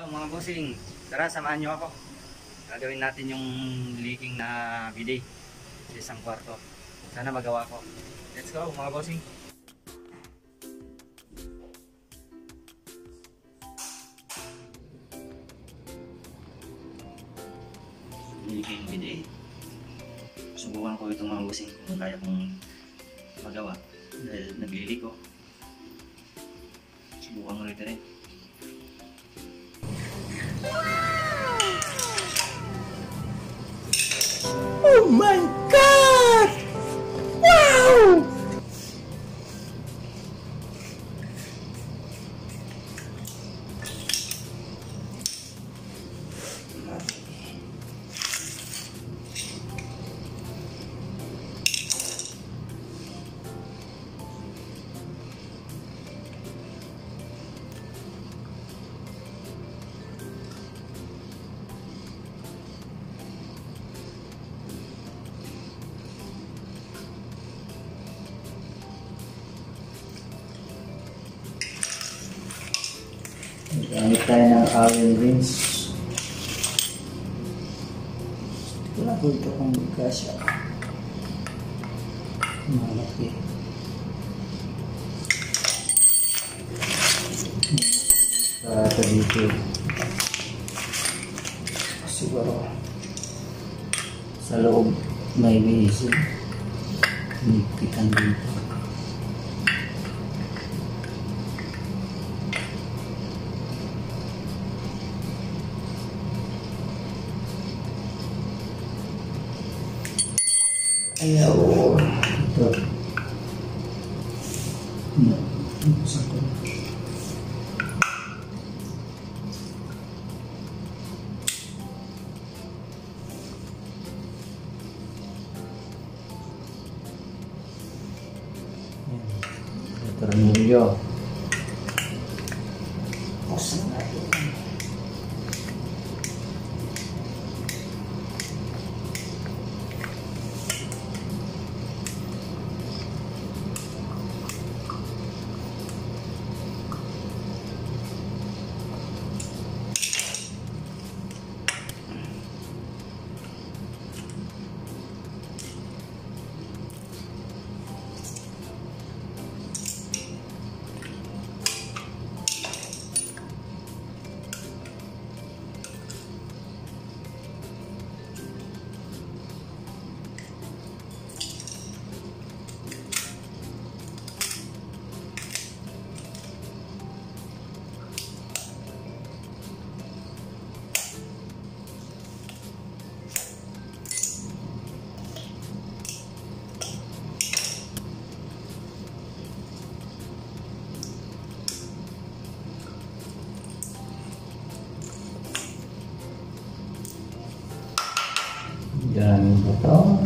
mga bossing, tara samahan nyo ako. Gagawin natin yung leaking na bidet sa isang kwarto. Sana magawa ko. Let's go mga bossing. Leaking bidet. Subukan ko itong mga bossing kung kaya kong magawa dahil naglilik ko. Subukan ulit rin. Oh my God! Wow! Gamit tayo ng Allen rinse. Wala ko ito kung magkasya. Malaki. Para dito. Siguro sa loob may basin. Higpitan dito. Ayaw. Ito. Saan ko? Tornilyo. Buksan natin. Dan botol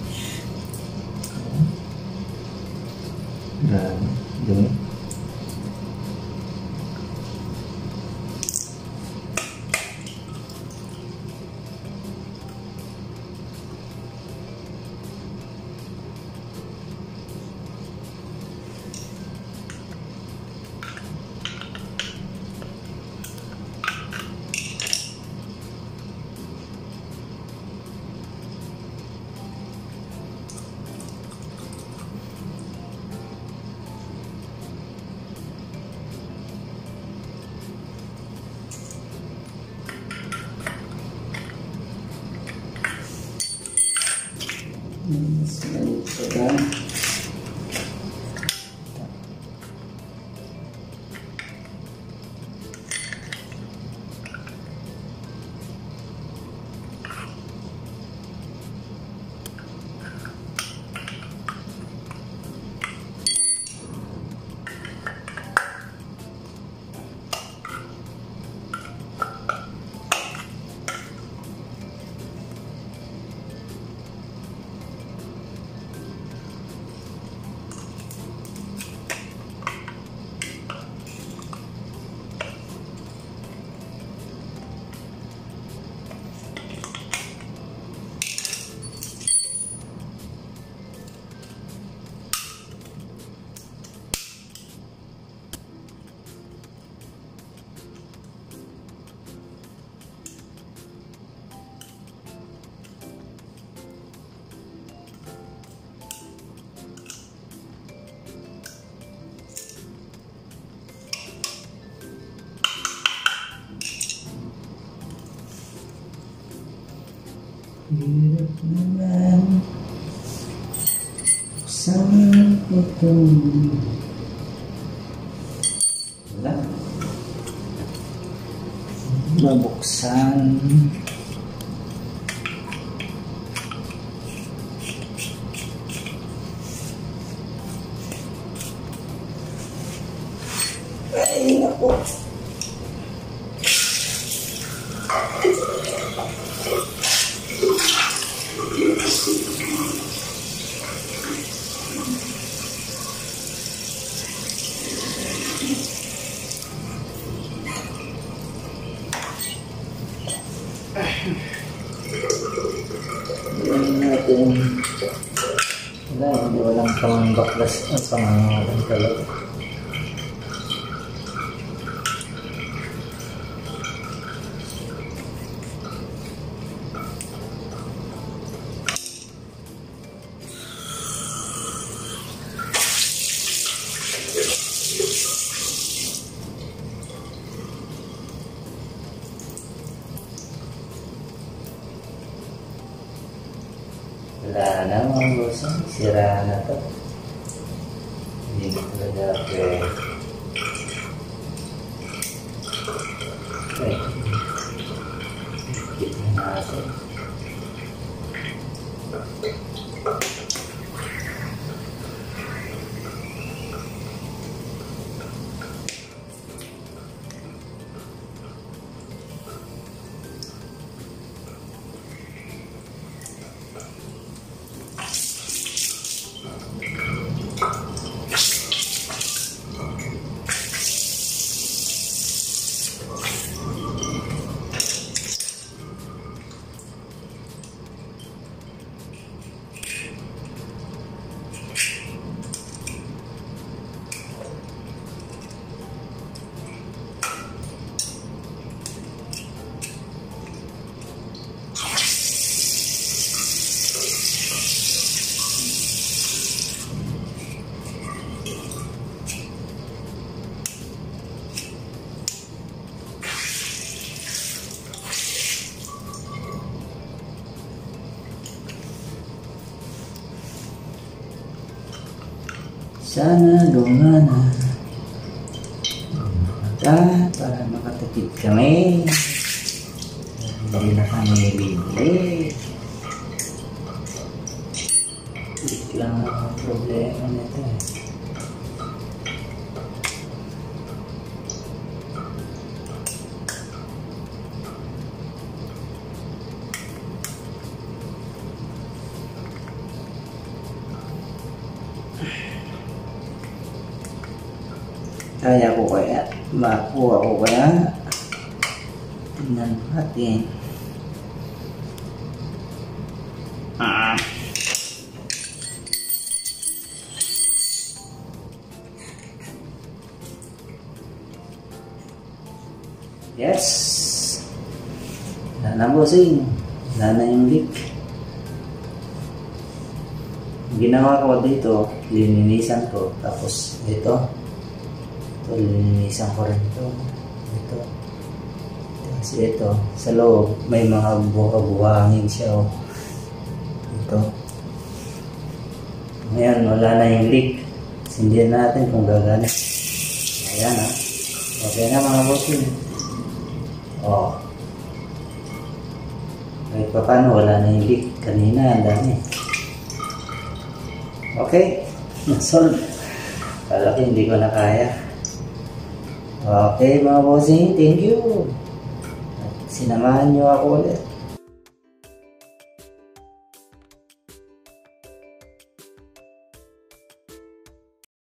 dan demi sedang Hirap naman saan itong wala mabuksan. Ay, naku. Natin hindi walang pang-baklas at pang-angalan talaga. Wala na mga boss, sira na to. Hindi ko talaga pwede. Okay. Ikit na natin. Sana gumana para makatipid kami. Hindi na kami bibili. Ito lang ang problema nito. Kaya ko kaya, makuha ko kaya. Tingnan natin. Yes. Wala na bossing. Wala na yung leak. Ginawa ko dito, lininisan ko. Tapos dito. Linisan ko rin ito. Kasi ito, sa loob, may mga buhangin siya. Oh. Ito. Ngayon, wala na yung leak. Sindihan natin kung gagana. Ayan ha. Okay na mga bossing. Oh. Kahit pa paano, wala na yung leak. Kanina, ang dami. Okay. Solve. Kalaki, hindi ko na kaya. Okay mga bossing, thank you. Sinamahan nyo ako ulit.